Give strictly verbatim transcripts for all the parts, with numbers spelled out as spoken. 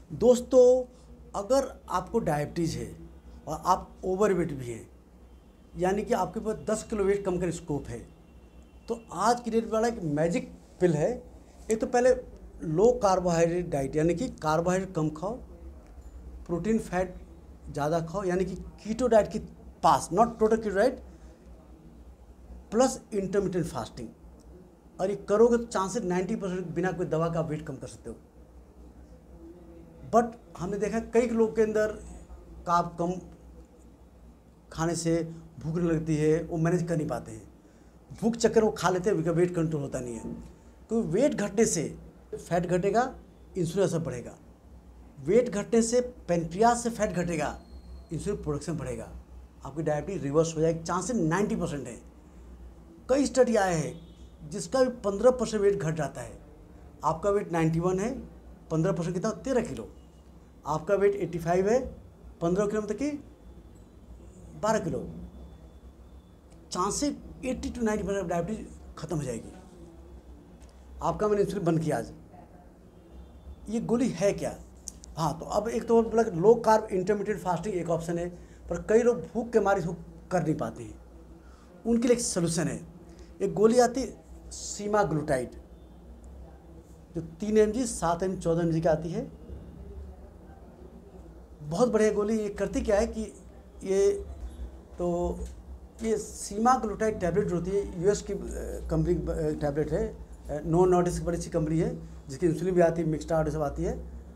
दोस्तों, अगर आपको डायबिटीज़ है और आप ओवरवेट भी हैं, यानी कि आपके पास दस किलो वेट कम कर स्कोप है, तो आज की डेट वाला एक मैजिक पिल है। एक तो पहले लो कार्बोहाइड्रेट डाइट, यानी कि कार्बोहाइड्रेट कम खाओ, प्रोटीन फैट ज़्यादा खाओ, यानी कि कीटो डाइट की पास, not total keto diet, plus intermittent fasting. और ये करोगे तो चांसेस नाइन्टी परसेंट बिना कोई दवा का वेट कम कर सकते हो। बट हमने देखा कई लोग के अंदर कार्ब कम खाने से भूख नहीं लगती है, वो मैनेज कर नहीं पाते हैं, भूख चक्कर वो खा लेते हैं, उनका वेट कंट्रोल होता नहीं है। तो वेट घटने से फैट घटेगा, इंसुलिन असर बढ़ेगा, वेट घटने से पेनक्रियास से फैट घटेगा, इंसुलिन प्रोडक्शन बढ़ेगा, आपकी डायबिटीज रिवर्स हो जाएगी, चांसेस नाइन्टी परसेंट है। कई स्टडी आए हैं जिसका भी पंद्रह परसेंट वेट घट जाता है। आपका वेट नाइन्टी वन है, पंद्रह परसेंट कितना, तेरह किलो। आपका वेट एट्टी फाइव है, पंद्रह किलो मतलब कि बारह kilo. Chances eighty to ninety percent diabetes खत्म हो जाएगी। आपका मैंने इंसुलिन बंद किया आज। ये गोली है क्या? हाँ, तो अब एक तो बोला लो कार्ब इंटरमीडिएट फास्टिंग एक ऑप्शन है, पर कई लोग भूख के मारे इसको कर नहीं पाते हैं, उनके लिए एक सोल्यूशन है। एक गोली आती है सीमाग्लूटाइड, जो तीन एम जी सात एम चौदह एम जी की आती है, बहुत बढ़िया गोली। ये करती क्या है कि ये तो ये सीमाग्लूटाइड टैबलेट जो होती है, यूएस की कंपनी टैबलेट है, नो नॉर्डिस्क बड़ी सी कंपनी है, जिसकी इंसुलिन भी आती है, मिक्सटार्ड सब आती है।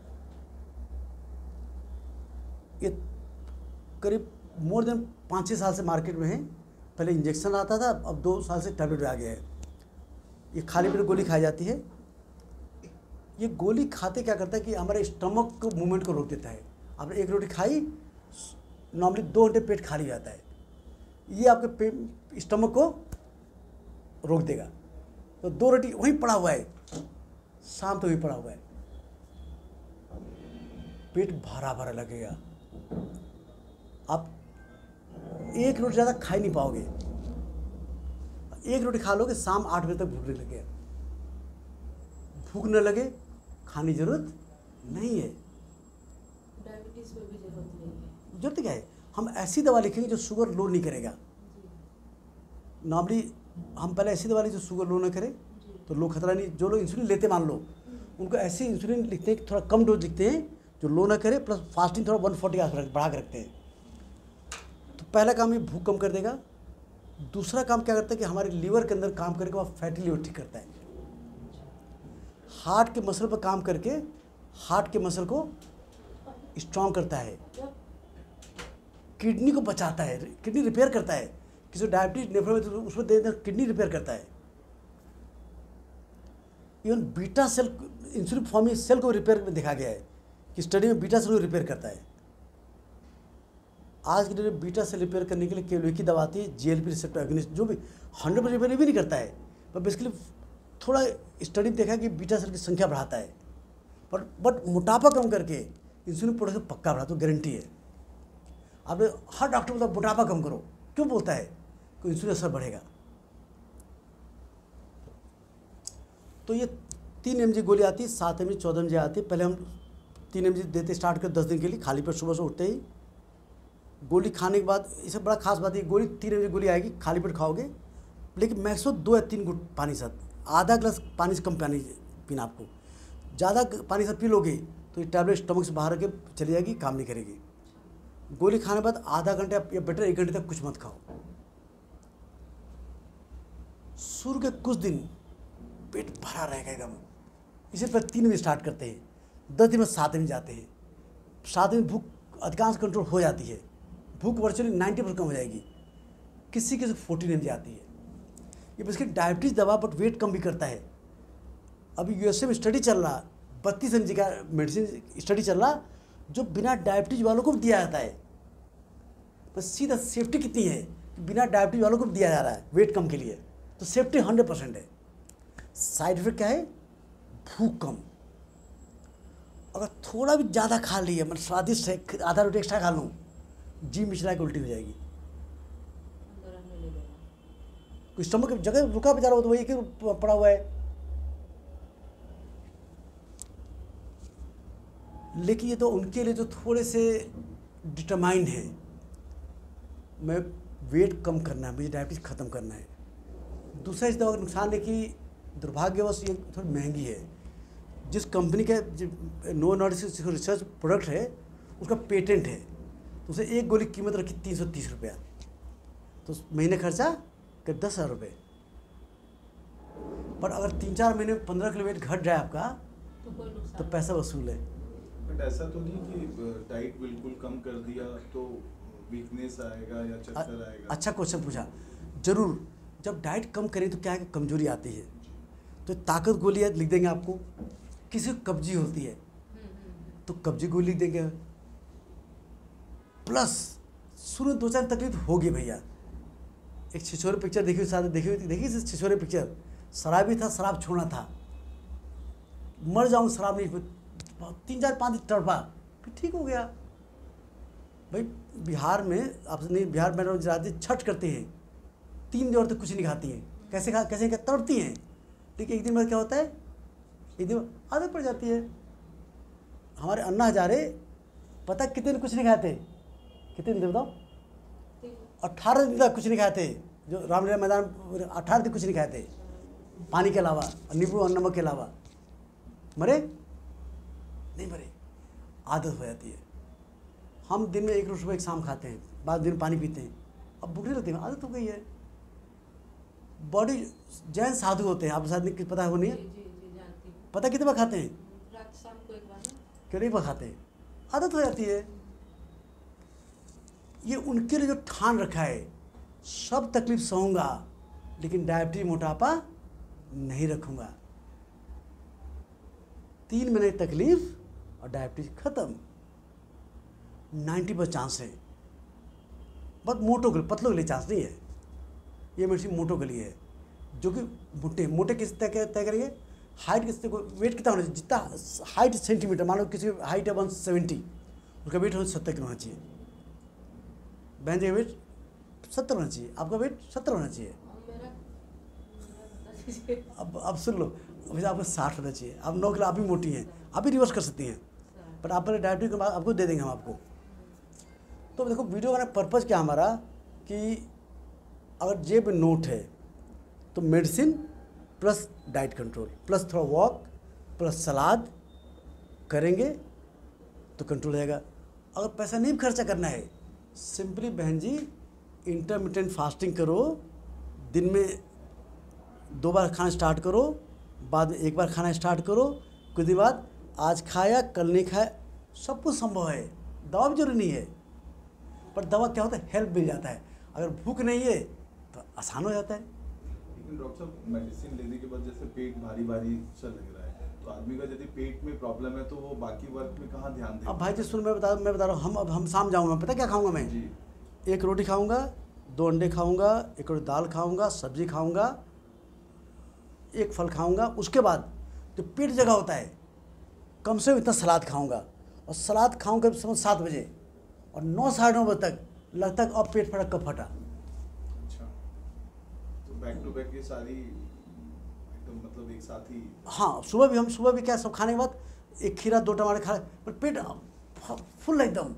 ये करीब मोर देन पाँच छः साल से मार्केट में है। पहले इंजेक्शन आता था, अब दो साल से टैबलेट आ गया है। ये खाली पेट गोली खाई जाती है। ये गोली खाते क्या करता है कि हमारे स्टमक को मूवमेंट को रोक देता है। आपने एक रोटी खाई, नॉर्मली दो घंटे पेट खाली जाता है, ये आपके स्टमक को रोक देगा। तो दो रोटी वहीं पड़ा हुआ है, शाम तो वहीं पड़ा हुआ है, पेट भरा भरा लगेगा। आप एक रोटी ज़्यादा खा ही नहीं पाओगे। एक रोटी खा लोगे, शाम आठ बजे तक भूख नहीं लगेगा। भूख न लगे, खाने की जरूरत नहीं है। डायबिटीज में भी जरूरत नहीं है। जरूरत क्या है? हम ऐसी दवा लिखेंगे जो शुगर लो नहीं करेगा। नॉर्मली हम पहले ऐसी दवा लिखी जो शुगर लो ना करे, तो लो खतरा नहीं। जो लोग इंसुलिन लेते मान लो, उनको ऐसी इंसुलिन लिखते हैं, थोड़ा कम डोज लिखते हैं जो लो ना करे, प्लस फास्टिंग थोड़ा वन फोर्टी बढ़ा के रखते हैं। तो पहला काम ये भूख कम कर देगा। दूसरा काम क्या करता है कि हमारे लीवर के अंदर काम करके वह फैटी लीवर ठीक करता है। हार्ट के मसल पर काम करके हार्ट के मसल को स्ट्रॉन्ग करता है। किडनी को बचाता है, किडनी रिपेयर करता है। किसी डायबिटीज नेफ्रोपैथी तो उसमें दे दे किडनी रिपेयर करता है। Even beta cell, insulin forming cell को रिपेयर में देखा गया है कि स्टडी में बीटा सेल को रिपेयर करता है। आज के डेट में बीटा सेल रिपेयर करने के लिए केवल एक ही दवा आती है, जीएलपी रिसेप्टर एगोनिस्ट, जो भी हंड्रेड परसेंट रिपेयर भी नहीं करता है, पर बेसिकली थोड़ा स्टडी देखा कि बीटा सेल की संख्या बढ़ाता है। पर बट मोटापा कम करके इंसुलिन प्रोडक्शन पक्का बढ़ाता है, गारंटी है। आपने हर डॉक्टर बोलता है मोटापा कम करो, क्यों बोलता है? कि इंसुलिन असर बढ़ेगा। तो ये तीन एम जी गोली आती है, सात एम जी चौदह एम जी आती है। पहले हम तीन एम जी देते स्टार्ट कर दस दिन के लिए, खाली पेट सुबह से उठते ही। गोली खाने के बाद इसे बड़ा खास बात है, गोली तीन एम जी गोली आएगी, खाली पेट खाओगे, लेकिन मैक्सिमम दो या तीन गुट पानी साथ, आधा गिलास पानी से कम पानी पीना। आपको ज़्यादा पानी साथ पी लोगे तो ये टैबलेट स्टमक से बाहर के चली जाएगी, काम नहीं करेगी। गोली खाने के बाद आधा घंटे या बेटर एक घंटे तक कुछ मत खाओ। शुरू के कुछ दिन पेट भरा रहेगा एकदम। इसे पर तीन बजे स्टार्ट करते हैं, दस दिन में सात दिन जाते हैं। सात दिन भूख अधिकांश कंट्रोल हो जाती है, भूख वर्चुअली नाइन्टी परसेंट कम हो जाएगी। किसी किसी फोर्टीन एम जी आती है। ये बेसिकली डायबिटीज़ दवा, बट वेट कम भी करता है। अभी यूएसए में स्टडी चल रहा, बत्तीस एम जी का मेडिसिन स्टडी चल रहा, जो बिना डायबिटीज वालों को भी दिया जाता है। बस सीधा सेफ्टी कितनी है कि बिना डायबिटीज वालों को भी दिया जा रहा है वेट कम के लिए, तो सेफ्टी हंड्रेड परसेंट है। साइड इफेक्ट क्या है? भूख कम। अगर थोड़ा भी ज़्यादा खा लिया, मतलब स्वादिष्ट है, आधा रोटी एक्स्ट्रा खा लूँ, जी मिश्रा की उल्टी हो जाएगी। कोई स्टमक जगह रुका बेचारा हो तो वही पड़ा हुआ है। लेकिन ये तो उनके लिए जो थोड़े से डिटरमाइंड है, मैं वेट कम करना है, मुझे डायबिटीज़ ख़त्म करना है। दूसरा इस दवा का नुकसान है कि दुर्भाग्यवश ये थोड़ी महंगी है। जिस कंपनी का नो नॉर्डिस रिसर्च प्रोडक्ट है उसका पेटेंट है, तो उसे एक गोली की कीमत रखी तीन सौ तीस रुपया, तो महीने खर्चा कर दस हज़ार रुपये। पर अगर तीन चार महीने में पंद्रह किलो वेट घट जाए आपका तो कोई तो नुकसान पैसा वसूल है। बट ऐसा तो नहीं कि डाइट बिल्कुल कम कर दिया तो वीकनेस आएगा या अ- चक्कर आएगा। अच्छा क्वेश्चन पूछा। जरूर, जब डाइट कम करें तो क्या है कि कमजोरी आती है, तो ताकत गोली लिख देंगे आपको। किसी को कब्जी होती है हम्म, हम्म, हम्म। तो कब्जी गोली लिख देंगे। प्लस शुरू में दो चार तकलीफ होगी भैया। एक छिछोरे पिक्चर देखी साथ देखी हुई थी, देखी थी छिछोरे पिक्चर, शराबी था, शराब छोड़ना था, मर जाऊँ शराब नहीं, तीन चार पाँच दिन तड़पा, फिर ठीक हो गया। भाई बिहार में आप नहीं, बिहार में रात छठ करते हैं, तीन दिन औरतें कुछ नहीं खाती हैं, कैसे खा कैसे क्या तड़पती हैं, लेकिन एक दिन बाद क्या होता है, एक दिन आदत पड़ जाती है। हमारे अन्ना हजारे पता कितने दिन कुछ नहीं खाते, कितने दिन बताओ, अट्ठारह दिन तक कुछ नहीं खाते, जो रामलीला मैदान अट्ठारह दिन कुछ नहीं खाते, पानी के अलावा, नींबू और नमक के अलावा। मरे नहीं मरे, आदत हो जाती है। हम दिन में एक रोटी सुबह एक शाम खाते हैं, बाद दिन पानी पीते हैं, अब भूखे रहते हैं, आदत हो गई है। बॉडी जैन साधु होते हैं, आप साधु की पता है वो नहीं जी है, जी जी जानती हूँ। पता कितने बार खाते हैं, रात शाम को एक बार ना। क्यों नहीं बार खाते हैं, आदत हो जाती है। ये उनके लिए जो ठान रखा है, सब तकलीफ सहूँगा लेकिन डायबिटीज मोटापा नहीं रखूँगा। तीन महीने की तकलीफ और डायबिटीज खत्म, नाइन्टी परसेंट चांस है। बस मोटों के लिए, पतलों के लिए चांस नहीं है। ये मेडिसिन मोटों के लिए है, जो कि मोटे मोटे किस तय तय करेंगे, हाइट किस को वेट कितना होना चाहिए, जितना हाइट सेंटीमीटर, मान लो किसी की हाइट है वन सेवेंटी, उसका वेट हो सत्तर किलो होना चाहिए। बहन जी का वेट सत्तर होना चाहिए, आपका वेट सत्तर होना चाहिए। और मेरा मेरा बता दीजिए। अब अब सुन लो, वैसे आपको साठ होना चाहिए। आप नौ किलो आप भी मोटी हैं, आप भी रिवर्स कर सकती हैं, पर आप पहले डायबिटीज के बाद आपको दे देंगे हम आपको। तो देखो वीडियो का पर्पज़ क्या हमारा, कि अगर जेब में नोट है तो medicine plus diet control plus थोड़ा वॉक प्लस सलाद करेंगे तो कंट्रोल रहेगा। अगर पैसा नहीं खर्चा करना है, सिंपली बहन जी इंटरमिटेंट फास्टिंग करो, दिन में दो बार खाना स्टार्ट करो, बाद में एक बार खाना स्टार्ट करो, कुछ दिन बाद आज खाया कल नहीं खाया, सब कुछ संभव है। दवा भी जरूरी नहीं है, पर दवा क्या होता है, हेल्प मिल जाता है। अगर भूख नहीं है तो आसान हो जाता है। लेकिन डॉक्टर साहब मेडिसिन लेने के बाद जैसे पेट भारी भारी सा लग रहा है, तो आदमी का यदि पेट में प्रॉब्लम है तो वो बाकी वर्क में कहाँ ध्यान देगा? अब भाई जी सुन, मैं बता मैं बता रहा हूँ, हम अब हम शाम जाऊँगा, पता क्या खाऊंगा मैं, जी एक रोटी खाऊंगा, दो अंडे खाऊंगा, एक रोटी दाल खाऊंगा, सब्जी खाऊंगा, एक फल खाऊंगा। उसके बाद जो पेट जगह होता है, कम से कम इतना सलाद खाऊंगा, और सलाद खाऊंगा समझ सात बजे, और नौ साढ़े नौ बजे तक लगता है अब पेट फटा कब फटा। अच्छा, तो बैक टू बैक ये सारी एकदम मतलब एक साथ ही। हाँ, सुबह भी हम सुबह भी क्या सब खाने के बाद एक खीरा दो टमाटर खा, पर पेट फुल एकदम।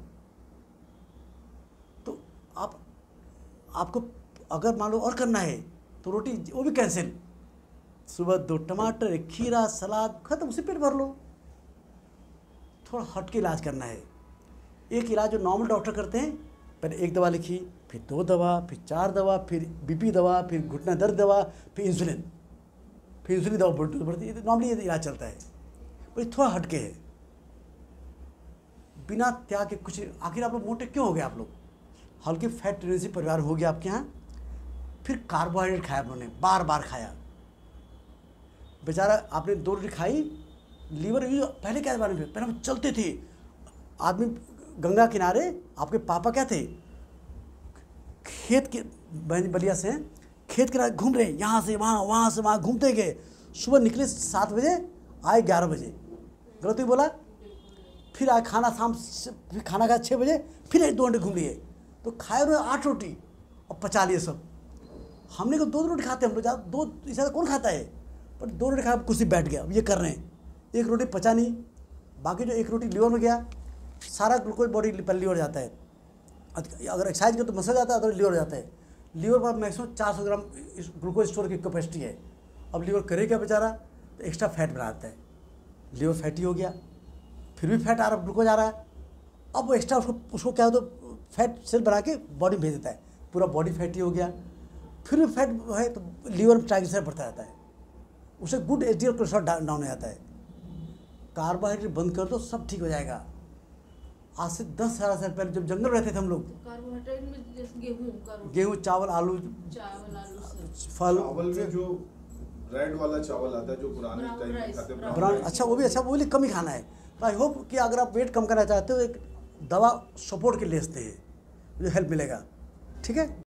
तो आप आपको अगर मान लो और करना है तो रोटी वो भी कैंसिल, सुबह दो टमाटर एक खीरा सलाद खत्म, उसे पेट भर लो। थोड़ा हट के इलाज करना है। एक इलाज जो नॉर्मल डॉक्टर करते हैं, पहले एक दवा लिखी, फिर दो दवा, फिर चार दवा, फिर बीपी दवा, फिर घुटना दर्द दवा, फिर इंसुलिन, फिर इंसुलिन दवा बढ़ती बढ़ती है। नॉर्मली ये इलाज चलता है, पर ये थोड़ा हटके है, बिना त्याग के कुछ। आखिर आप लोग मोटे क्यों हो गए? आप लोग हल्के फैट टेंडेंसी परिवार हो गया आपके यहाँ, फिर कार्बोहाइड्रेट खाया आप लोगों ने, बार बार खाया। बेचारा आपने दो रोटी खाई, लीवर यूज पहले क्या बारे में, पहले हम चलते थे आदमी गंगा किनारे। आपके पापा क्या थे, खेत के बलिया से खेत किनारे घूम रहे, यहाँ से वहाँ वहाँ से वहाँ घूमते गए। सुबह निकले सात बजे, आए ग्यारह बजे, गलत ही बोला। फिर आए खाना शाम से, फिर खाना खाया छः बजे, फिर एक दो घंटे घूम लिए, तो खाए उन्होंने आठ रोटी और पचा लिए सब। हमने को दो दो रोटी खाते, हम लोग ज़्यादा दो इससे कौन खाता है, पर दो रोटी खा कुर्सी बैठ गया। अब ये कर रहे हैं, एक रोटी पचा नहीं, बाकी जो एक रोटी लीवर में गया, सारा ग्लूकोज बॉडी पर लीवर जाता है। अगर एक्सरसाइज कर तो मसल जाता है, तो लीवर जाता है। लीवर पर मैक्सिमम चार सौ ग्राम ग्लूकोज स्टोर की कैपेसिटी है। अब लीवर करे क्या बेचारा, तो एक्स्ट्रा फैट बनाता है। लीवर फैटी हो गया, फिर भी फैट आ रहा, ग्लूकोज आ रहा है। अब वो एक्स्ट्रा उसको उसको क्या हो, तो फैट सेल बना के बॉडी में भेज देता है, पूरा बॉडी फैटी हो गया। फिर भी फैट है तो लीवर में ट्राइग्लिसराइड बढ़ता जाता है, उसे good H D L cholesterol down हो जाता है। कार्बोहाइड्रेट बंद कर दो, सब ठीक हो जाएगा। आज से दस हज़ार साल पहले जब जंगल रहते थे हम लोग, कार्बोहाइड्रेट में जैसे गेहूं का रोटी, गेहूँ, चावल, आलू, चावल, आलू से फल, चावल में जो रेड वाला चावल आता है जो पुराने Brown टाइम में rice, खाते brown ब्राउन, rice, अच्छा वो भी अच्छा, वो भी कम ही खाना है। तो आई होप कि अगर आप वेट कम करना चाहते हो, एक दवा सपोर्ट के ले सकते हैं, जो हेल्प मिलेगा। ठीक है।